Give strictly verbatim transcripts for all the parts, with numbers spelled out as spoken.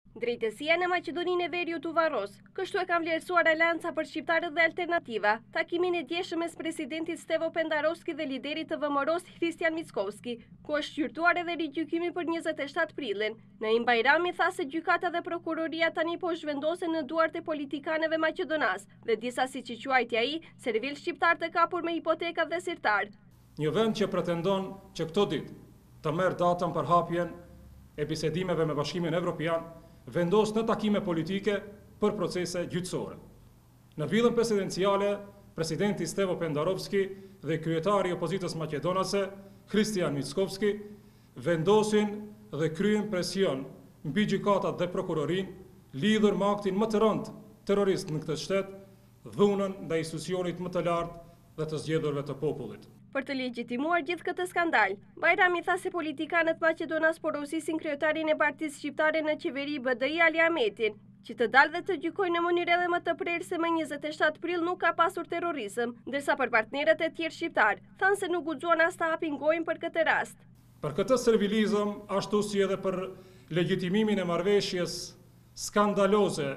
Drejtësia në Maqedoninë e Veriut u varros. Kështu e kam vlerësuar Alianca për Shqiptarët dhe Alternativa, takimin e djeshëm mes presidentit Pendarovski dhe liderit të V M R-s Mickoski, ku është gjyrtuar edhe rigjykimi për njëzet e shtatë prillin. Naim Bajrami tha se gjykata dhe prokuroria tani po zhvendosen në duart e politikanëve maqedonas dhe disa, siç i quajti ai, servil shqiptar të kapur me hipoteka dhe sirtar. Një vend që pretendon që këto ditë të merr datën për hapjen e bisedimeve me Bashkimin Evropian, vendos në takime politike për procese gjyqësore. Në villën presidenciale, presidenti Pendarovski dhe kryetari i opozitës maqedonase, Mickoski, vendosin dhe kryen presion mbi gjykatat dhe prokurorin lidhur me aktin më të rëndë terrorist në këtë shtet, dhunën ndaj institucionit më të lartë dhe të zgjedhurve të popullit. Për të legjitimuar gjithë këtë skandal, Bajrami tha se politikanët maqedonas porosisin kryetarin e partisë shqiptare në qeveri B D I Ahmetin, që të dalë dhe të gjykojnë në mënyrë edhe më të prerë se më njëzet e shtatë prill nuk ka pasur terrorizëm, ndërsa për partnerët e tjerë shqiptar, thanë se nuk guxuan as të hapin gojën për këtë rast. Për këtë servilizëm, ashtu si edhe për legjitimimin e marrëveshjes skandaloze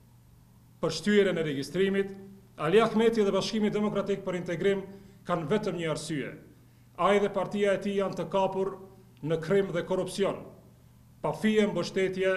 për shtyrjen e regjistrimit, Ali Ahmeti dhe Bashkimi Demokratik për Integrim kanë vetëm një arsye. Ai dhe partia e tij janë të kapur në krim dhe korrupsion, pa fije mbështetje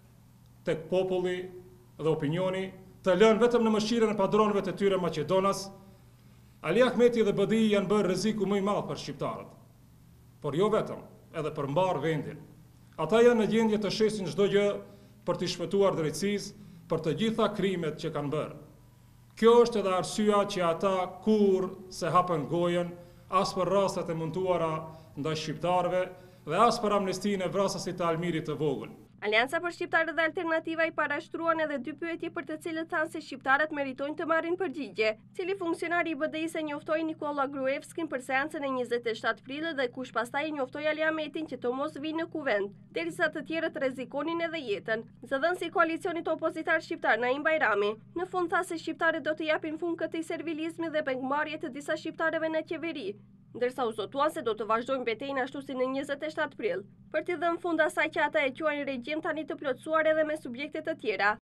tek populli dhe opinioni, të lënë vetëm në mëshirën e padronëve të tyre maqedonas. Ali Ahmeti dhe B D I janë bërë rreziku më i madh për shqiptarët, por jo vetëm, edhe për mbar vendin. Ata janë në gjendje të shesin çdo gjë për të shpëtuar drejtësisë për të gjitha krimet që kanë bërë. Kjo është edhe arsyeja që ata kur se hapën gojën as për rastet e montuara ndaj shqiptarëve dhe as për amnestinë e vrasësit të Almirit të vogël. Alianca për Shqiptarët dhe Alternativa i parashtruan edhe dy pyetje për të cilët thanë se shqiptarët meritojnë të marrin përgjigje. Cili funksionari i B D I-s e njoftoi Nikola Gruevskin për seancën e njëzet e shtatë prillit dhe kush pastaj e njoftoi Ali Ahmetin që të mos vijë në kuvend, derisa të tjerët rrezikonin edhe jetën. Zëdhënësi i koalicionit opozitar shqiptar Naim Bajrami në fund tha se shqiptarët do të japin fund këtij servilizmi dhe pengmarrje të disa shqiptarëve në qeveri, ndërsa u zotuan se do të vazhdojnë betejën ashtu si në njëzet e shtatë prill, për t'i dhënë fund asaj që ata e quajnë regjim tani të plotësuar edhe me subjekte të tjera.